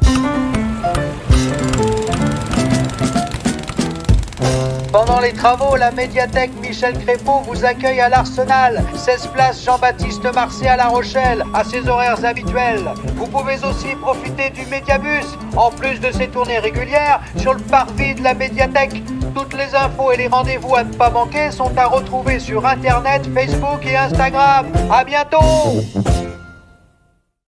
Pendant les travaux, la médiathèque Michel Crépeau vous accueille à l'Arsenal, 16 place Jean-Baptiste Marcet à La Rochelle, à ses horaires habituels. Vous pouvez aussi profiter du Médiabus, en plus de ses tournées régulières, sur le parvis de la médiathèque. Toutes les infos et les rendez-vous à ne pas manquer sont à retrouver sur Internet, Facebook et Instagram. À bientôt!